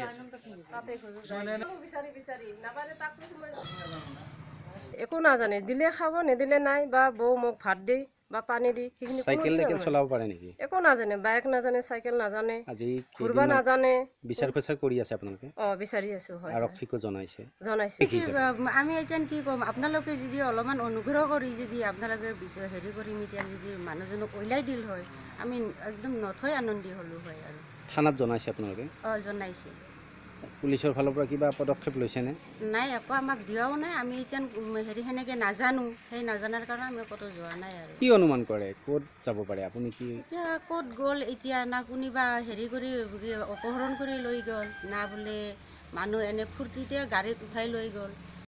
একো নাজানে, দিলে খাব, নিদিলে নাই, বা বৌ মোক ভাত দি বা পানী দি সেইখিনি সাইকেল চলাব পাৰে নেকি? একো নাজানে, বাইক নাজানে, চাইকেল নাজানে, আজি ঘূৰিব নাজানে। বিচাৰ খোচাৰ কৰি আছে আপোনালোকে? বিচাৰি আছো। আৰক্ষীকো জনাইছে? আমি এতিয়া কি ক'ম, আপোনালোকে যদি অলপমান অনুগ্ৰহ কৰি যদি আপোনালোকে হেৰি কৰি এতিয়া যদি মানুহজনক ওলাই দিল হয়, আমি একদম নথৈ আনন্দি হ'লো হয়। আৰু থানাত জনাইছে আপোনালোকে? জনাইছে। পুলিচৰ ফালৰ পৰা কিবা পদক্ষেপ লৈছেনে? নাই, একো আমাক দিয়াও নাই। আমি এতিয়া হেৰি সেনেকৈ নাজানো, সেই নাজানাৰ কাৰণে আমি ক'তো যোৱা নাই। আৰু কি অনুমান কৰে ক'ত যাব পাৰে আপুনি? কি এতিয়া ক'ত গ'ল এতিয়া, না কোনোবা হেৰি কৰি অপহৰণ কৰি লৈ গ'ল, না বোলে মানুহ এনে ফূৰ্তিতে গাড়ীত উঠাই লৈ গ'ল।